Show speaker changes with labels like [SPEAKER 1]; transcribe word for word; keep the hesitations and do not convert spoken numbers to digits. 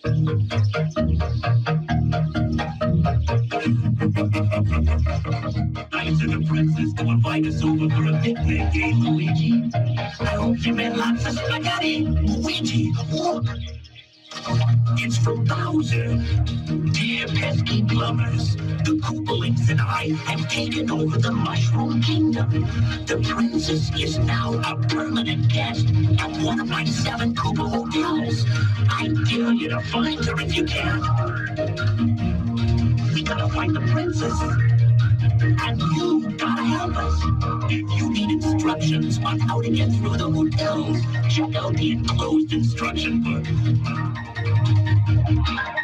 [SPEAKER 1] Nice of the princess to invite us over for a picnic, eh, Luigi? I hope you made lots of spaghetti. Luigi, look! It's from Bowser. Dear pesky plumbers, the Koopalings and I have taken over the Mushroom Kingdom. The princess is now a permanent guest at one of my seven Koopa hotels. I dare you to find her if you can. We gotta find the princess. And you gotta help us. If you need instructions on how to get through the hotels, check out the enclosed instruction book.